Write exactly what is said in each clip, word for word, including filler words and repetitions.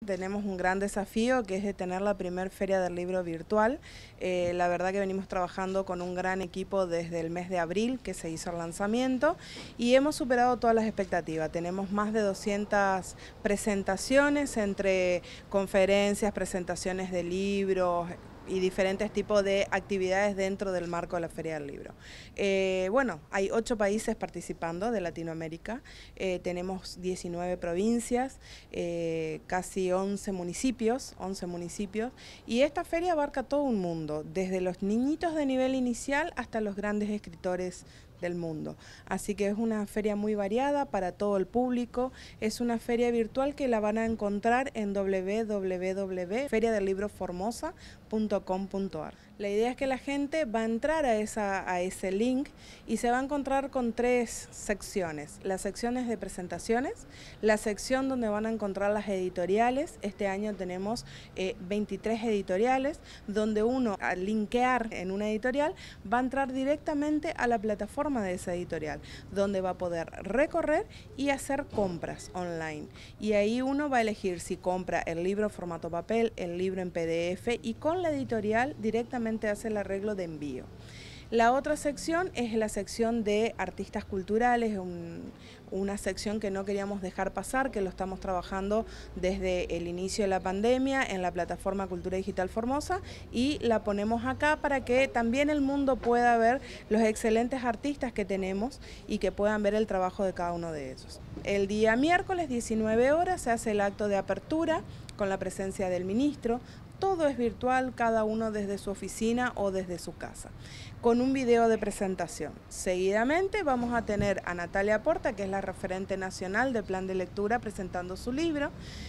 Tenemos un gran desafío que es de tener la primer Feria del Libro virtual. Eh, la verdad que venimos trabajando con un gran equipo desde el mes de abril que se hizo el lanzamiento y hemos superado todas las expectativas. Tenemos más de doscientas presentaciones entre conferencias, presentaciones de libros y diferentes tipos de actividades dentro del marco de la Feria del Libro. Eh, bueno, hay ocho países participando de Latinoamérica, eh, tenemos diecinueve provincias, eh, casi once municipios, once municipios, y esta feria abarca todo un mundo, desde los niñitos de nivel inicial hasta los grandes escritores del mundo. Así que es una feria muy variada para todo el público, es una feria virtual que la van a encontrar en w w w punto feria del libro formosa punto com punto a r. La idea es que la gente va a entrar a, esa, a ese link y se va a encontrar con tres secciones. Las secciones de presentaciones, la sección donde van a encontrar las editoriales. Este año tenemos eh, veintitrés editoriales, donde uno al linkear en una editorial va a entrar directamente a la plataforma de esa editorial, donde va a poder recorrer y hacer compras online. Y ahí uno va a elegir si compra el libro formato papel, el libro en P D F, y con la editorial directamente hace el arreglo de envío. La otra sección es la sección de artistas culturales, un, una sección que no queríamos dejar pasar, que lo estamos trabajando desde el inicio de la pandemia en la plataforma Cultura Digital Formosa, y la ponemos acá para que también el mundo pueda ver los excelentes artistas que tenemos y que puedan ver el trabajo de cada uno de ellos. El día miércoles, diecinueve horas, se hace el acto de apertura con la presencia del ministro. Todo es virtual, cada uno desde su oficina o desde su casa, con un video de presentación. Seguidamente vamos a tener a Natalia Porta, que es la referente nacional del plan de lectura, presentando su libro,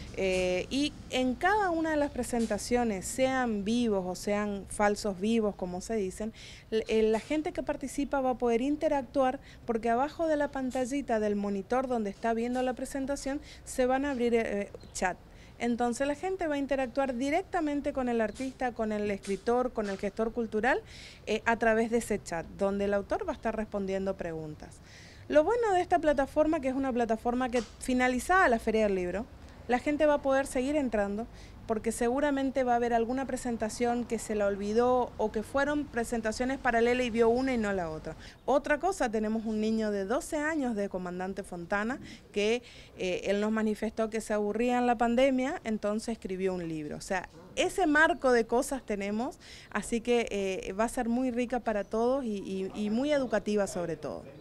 eh, y en cada una de las presentaciones, sean vivos o sean falsos vivos, como se dicen, la gente que participa va a poder interactuar, porque abajo de la pantallita del monitor donde está viendo la presentación se van a abrir eh, chat. Entonces la gente va a interactuar directamente con el artista, con el escritor, con el gestor cultural, eh, a través de ese chat, donde el autor va a estar respondiendo preguntas. Lo bueno de esta plataforma, que es una plataforma que finalizada la Feria del Libro, la gente va a poder seguir entrando, porque seguramente va a haber alguna presentación que se la olvidó o que fueron presentaciones paralelas y vio una y no la otra. Otra cosa, tenemos un niño de doce años de Comandante Fontana que eh, él nos manifestó que se aburría en la pandemia, entonces escribió un libro. O sea, ese marco de cosas tenemos, así que eh, va a ser muy rica para todos y, y, y muy educativa sobre todo.